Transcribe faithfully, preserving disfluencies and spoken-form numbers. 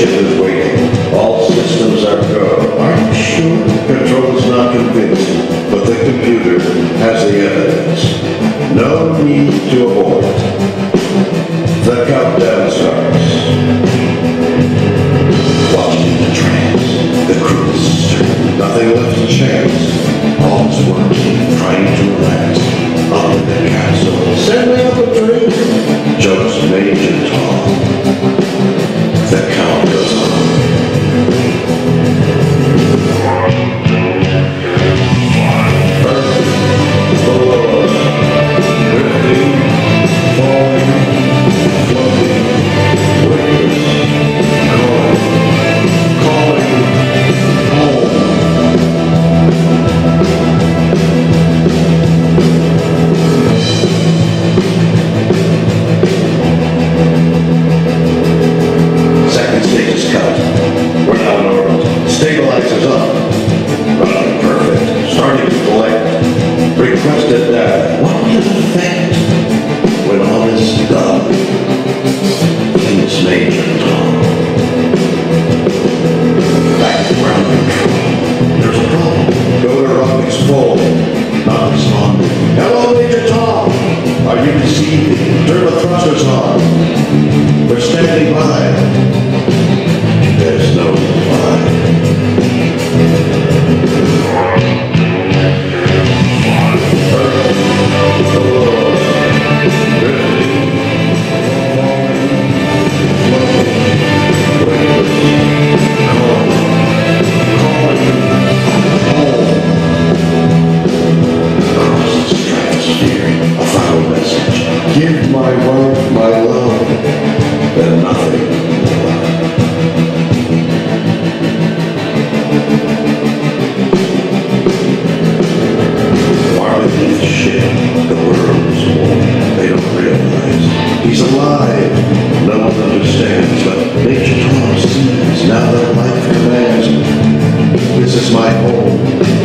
ship is waiting. All systems are go. Are you sure? Control is not convinced, but the computer has the evidence. No need to abort. The countdown starts. Watching in the trance, the crew is certain, nothing left to chance. All's working, trying to relax. Up in the castle, send me up a drink. Jokes Major Tom. The count goes on. Earth, floor, drifting, falling, floating, waves, calling, calling, home. Second stage is cut. We're now in orbit. Stabilizers up. Running perfect. Starting to collect. Requested data. What will it affect when all is done? Things Major Tom. Back to ground control. There's a problem. Go to rocket's pole. Not responding. Hello, Major Tom. Are you receiving? Turn the thrusters on. We're standing by. There's no reply. Earth, floor, drifting, falling, floating, waves, calling, calling, home. Across the stratosphere, a final message. Give my wife my love, and nothing more. Marley the ship, the world is warm. They don't realize he's alive. No one understands, but Major Tom sees now that life commands. This is my home.